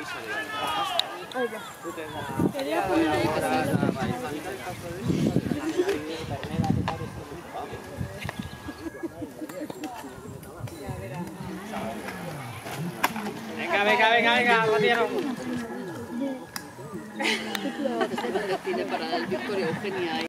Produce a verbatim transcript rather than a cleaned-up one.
Quería poner ahí Venga, venga, venga, venga, Mateo. Tiene para el Victoria Eugenia.